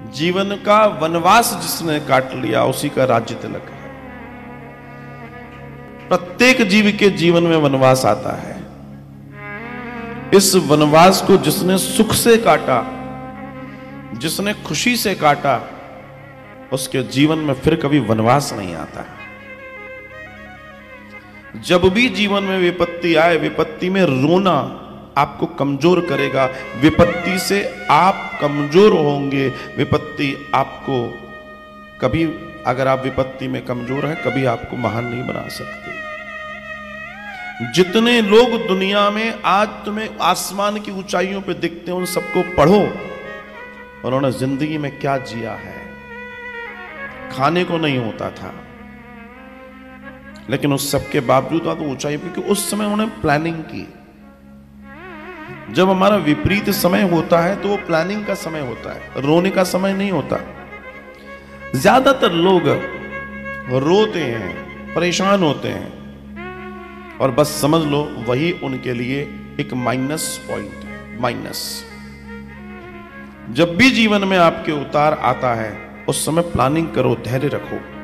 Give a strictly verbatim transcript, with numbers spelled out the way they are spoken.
जीवन का वनवास जिसने काट लिया उसी का राज्य तिलक है। प्रत्येक जीव के जीवन में वनवास आता है। इस वनवास को जिसने सुख से काटा, जिसने खुशी से काटा, उसके जीवन में फिर कभी वनवास नहीं आता। जब भी जीवन में विपत्ति आए, विपत्ति में रोना आपको कमजोर करेगा। विपत्ति से आप कमजोर होंगे। विपत्ति आपको कभी, अगर आप विपत्ति में कमजोर हैं, कभी आपको महान नहीं बना सकते। जितने लोग दुनिया में आज तुम्हें आसमान की ऊंचाइयों पे दिखते हैं, उन सबको पढ़ो, उन्होंने जिंदगी में क्या जिया है। खाने को नहीं होता था, लेकिन उस सबके बावजूद तो ऊंचाई, क्योंकि उस समय उन्होंने प्लानिंग की। जब हमारा विपरीत समय होता है तो वो प्लानिंग का समय होता है, रोने का समय नहीं होता। ज्यादातर लोग रोते हैं, परेशान होते हैं, और बस समझ लो वही उनके लिए एक माइनस पॉइंट है। माइनस। जब भी जीवन में आपके उतार आता है, उस समय प्लानिंग करो, धैर्य रखो।